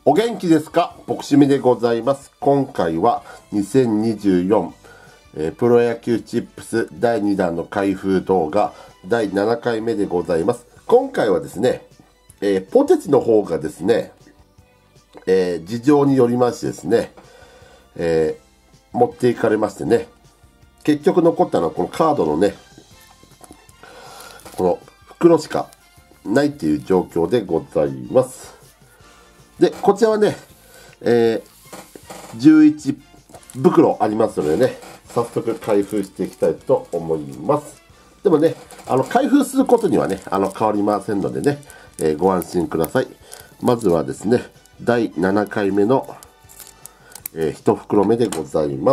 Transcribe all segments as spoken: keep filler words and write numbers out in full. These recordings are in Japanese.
お元気ですか？ボクシミでございます。今回はにせんにじゅうよん、えー、プロ野球チップスだいにだんの開封動画だいななかいめでございます。今回はですね、えー、ポテチの方がですね、えー、事情によりましてですね、えー、持っていかれましてね、結局残ったのはこのカードのね、この袋しかないっていう状況でございます。で、こちらはね、えー、じゅういちぶくろありますのでね、早速開封していきたいと思います。でもね、あの、開封することにはね、あの、変わりませんのでね、えー、ご安心ください。まずはですね、だいななかいめの、えー、いちふくろめでございます。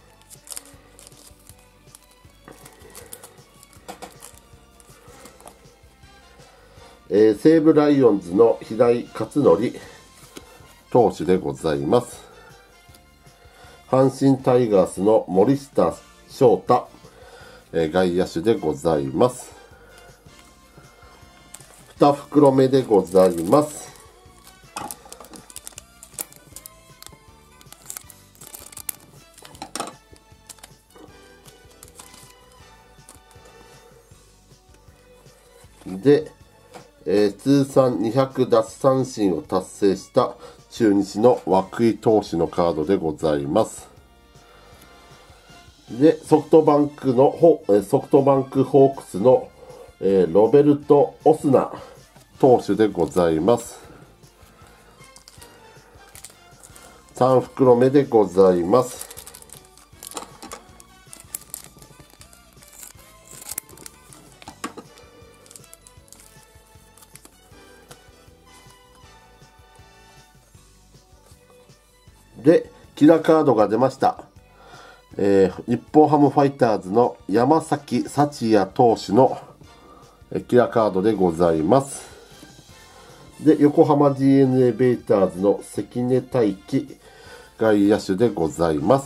えー、西武ライオンズの平井克典投手でございます。阪神タイガースの森下翔太、えー、外野手でございます。にふくろめでございます。で、えー、通算にひゃくだつさんしんを達成した中日の涌井投手のカードでございます。で、ソフトバンクのソフトバンクホークスの、えー、ロベルト・オスナ投手でございます。さんふくろめでございます。で、キラーカードが出ました。えー、日本ハムファイターズの山崎福也投手のキラーカードでございます。で、横浜 ディーエヌエー ベイターズの関根大輝外野手でございます。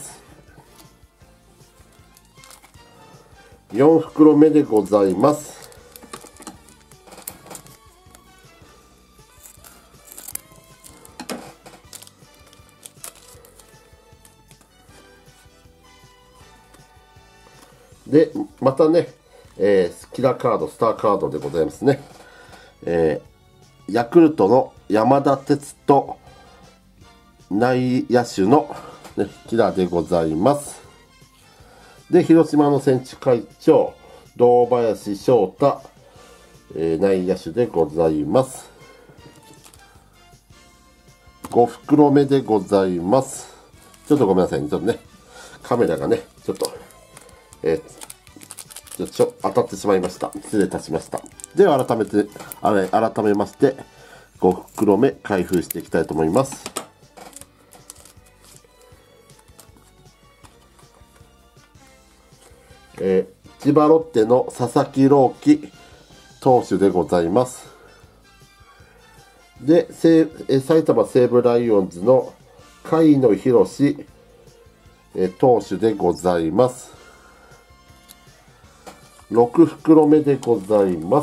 よんふくろめでございます。で、またね、えー、キラーカード、スターカードでございますね。えー、ヤクルトの山田哲人内野手の、ね、キラーでございます。で、広島の選手会長、堂林翔太、えー、内野手でございます。ごふくろめでございます。ちょっとごめんなさいね、ちょっとね、カメラがね、ちょっと、えー、ちょ当たってしまいました。失礼いたしました。では改めて、あれ、改めまして、ごふくろめ開封していきたいと思います。えー、千葉ロッテの佐々木朗希投手でございます。で、え埼玉西武ライオンズの甲斐野宏え投手でございます。ろくふくろめでございます。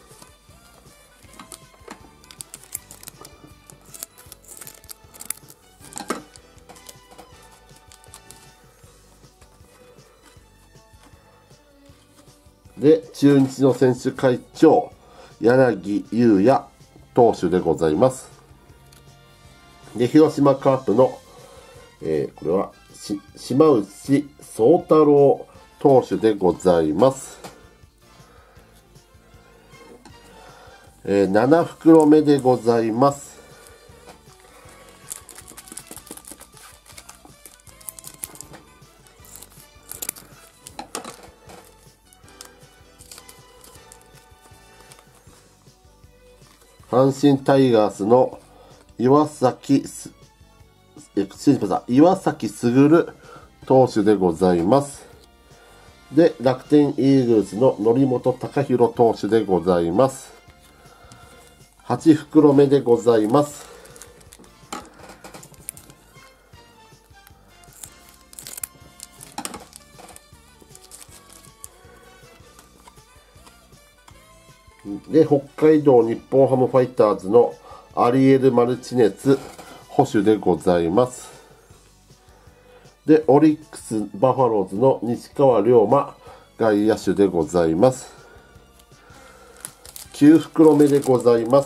で、中日の選手会長、柳優也投手でございます。で、広島カープの、えー、これは、し島内宗太郎投手でございます。えー、ななふくろめでございます。阪神タイガースの岩崎す、え、失礼しました。岩崎優投手でございます。で、楽天イーグルスの則本昂大投手でございます。はちふくろめでございます。で、北海道日本ハムファイターズのアリエル・マルチネス捕手でございます。で、オリックス・バファローズの西川龍馬外野手でございます。きゅう袋目でございます。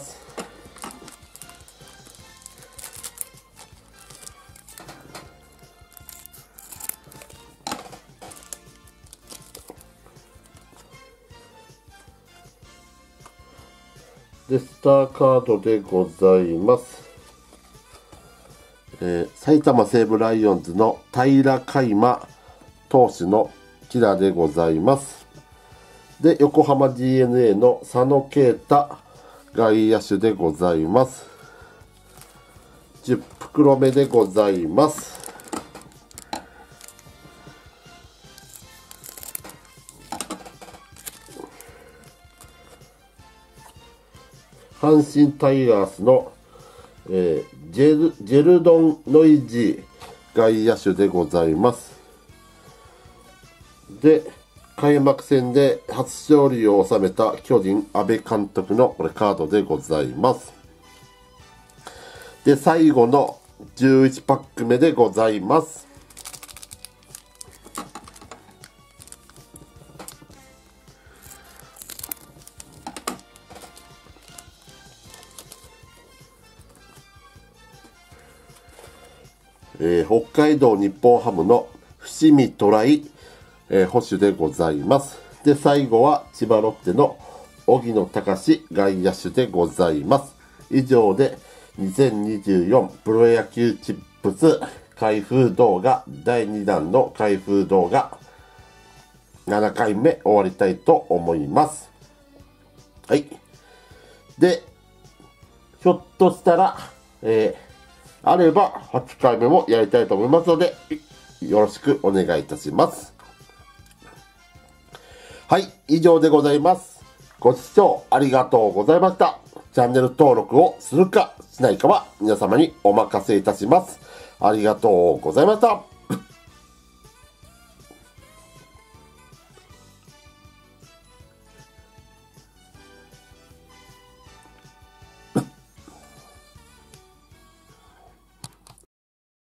で、スターカードでございます。えー、埼玉西武ライオンズの平海馬投手のキラでございます。で、横浜 ディーエヌエー の佐野啓太外野手でございます。じゅっ袋目でございます。阪神タイガースの、えー、ジェル、ジェルドン・ノイジー外野手でございます。で、開幕戦で初勝利を収めた巨人、阿部監督のこれカードでございます。で、最後のじゅういちパック目でございます。えー、北海道日本ハムの伏見虎井、えー、捕手でございます。で、最後は千葉ロッテの荻野貴司外野手でございます。以上でにせんにじゅうよんプロ野球チップス開封動画だいにだんの開封動画ななかいめ終わりたいと思います。はい。で、ひょっとしたら、えーあればはちかいめもやりたいと思いますので、よろしくお願いいたします。はい、以上でございます。ご視聴ありがとうございました。チャンネル登録をするかしないかは皆様にお任せいたします。ありがとうございました。